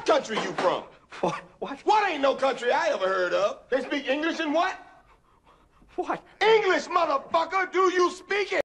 country you from? What? What ain't no country I ever heard of? They speak English and what? What? English, motherfucker! Do you speak it?